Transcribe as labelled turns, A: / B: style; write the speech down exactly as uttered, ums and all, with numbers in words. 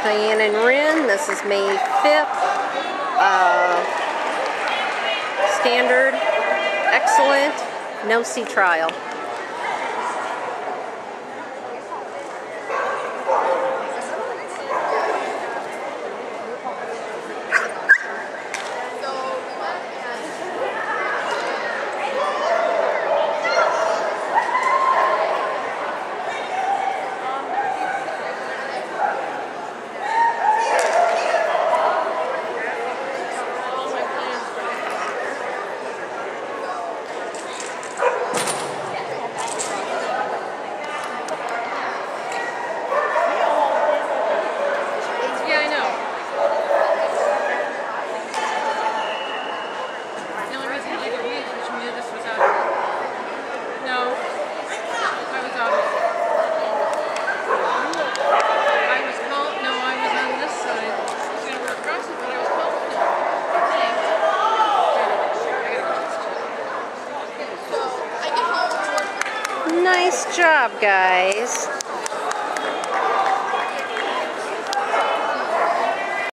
A: Cheyenne and Wren. This is May fifth. Uh, standard, excellent, no sea trial. Nice job, guys.